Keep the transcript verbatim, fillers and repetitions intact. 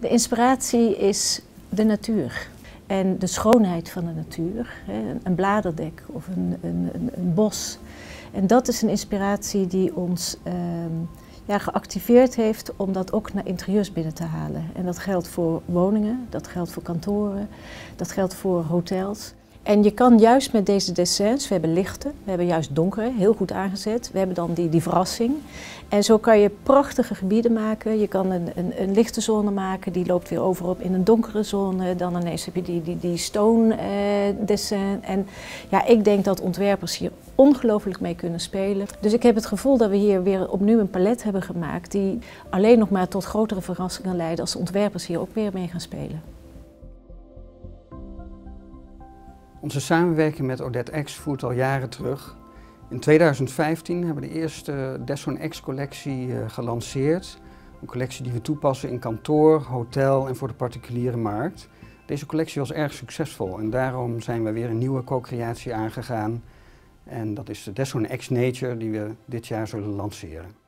De inspiratie is de natuur en de schoonheid van de natuur. Een bladerdek of een, een, een bos. En dat is een inspiratie die ons eh, ja, geactiveerd heeft om dat ook naar interieurs binnen te halen. En dat geldt voor woningen, dat geldt voor kantoren, dat geldt voor hotels. En je kan juist met deze dessins, we hebben lichte, we hebben juist donkere, heel goed aangezet. We hebben dan die, die verrassing. En zo kan je prachtige gebieden maken. Je kan een, een, een lichte zone maken, die loopt weer over op in een donkere zone. Dan ineens heb je die, die, die stone eh, dessin. En ja, ik denk dat ontwerpers hier ongelooflijk mee kunnen spelen. Dus ik heb het gevoel dat we hier weer opnieuw een palet hebben gemaakt die alleen nog maar tot grotere verrassingen leidt als de ontwerpers hier ook weer mee gaan spelen. Onze samenwerking met Odette X voert al jaren terug. In tweeduizend vijftien hebben we de eerste Desson X collectie uh, gelanceerd. Een collectie die we toepassen in kantoor, hotel en voor de particuliere markt. Deze collectie was erg succesvol en daarom zijn we weer een nieuwe co-creatie aangegaan. En dat is de Desson X Nature die we dit jaar zullen lanceren.